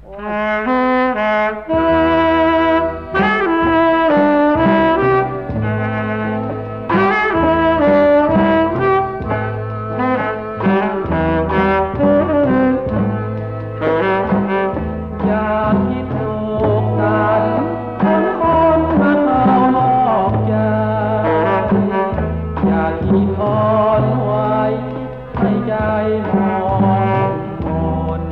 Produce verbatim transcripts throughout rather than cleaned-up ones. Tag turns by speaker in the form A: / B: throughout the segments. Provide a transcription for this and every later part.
A: ที่ทอนไว้ให้ใจมองมน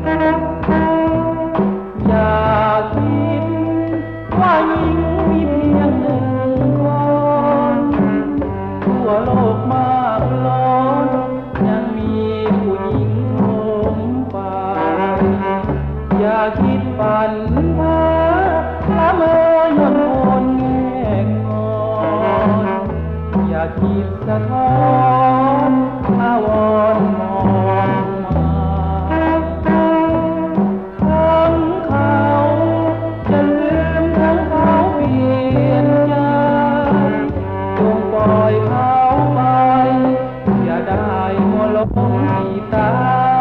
A: อย่าคิดว่าหญิงมีเพียงหนึ่งคนทั่วโลกมากล้นยังมีผู้หญิงล้มไปอย่าคิดฝันว่าละเมอยนคนแง่งอนอย่าคิดสะท้อนอาวรณ์มองมาทั้งเขาจะลืมทั้งเขาเปลี่ยนใจจงปล่อยเขาไปอย่าได้มัวหลงที่ตา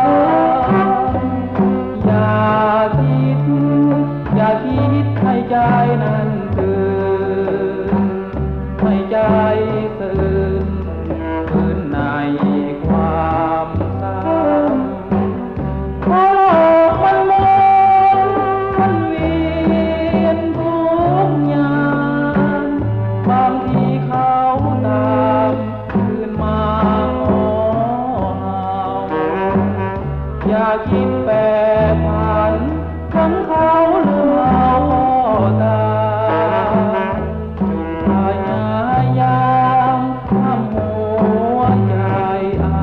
A: อย่าคิดอย่าคิดให้ใจนั้นตื่นให้ใจตื่นตื่นในความเศร้าเพราะโลกมันหมุนมันเวียนทุกอย่างบางทีเขาตามคืนมาง้ออย่าคิดแปรผันทั้งเขาหรือเราตาจงพยายามทำหัวใจเอา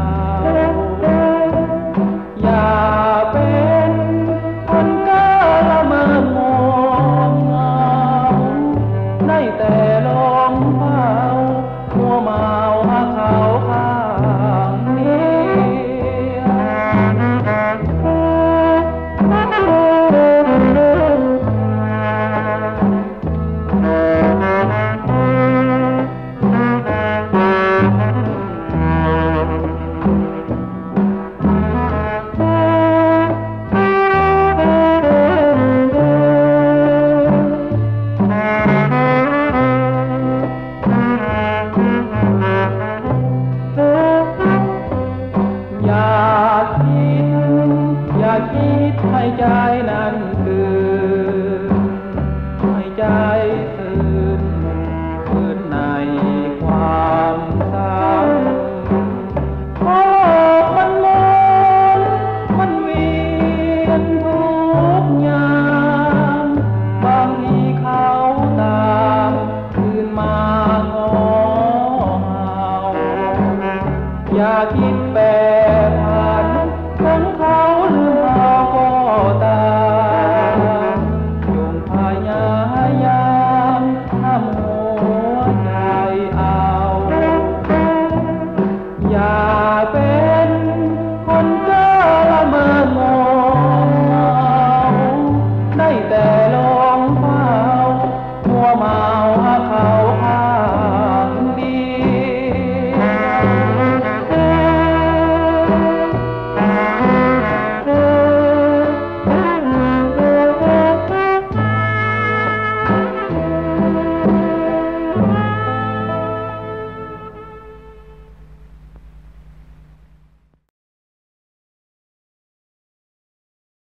A: อย่าเป็นคนกล้าละเมอมองเงาได้แต่ลองเฝ้ามัวเมาหาเขาข้างเดียวอย่าคิดอย่าคิดให้ใจนั้น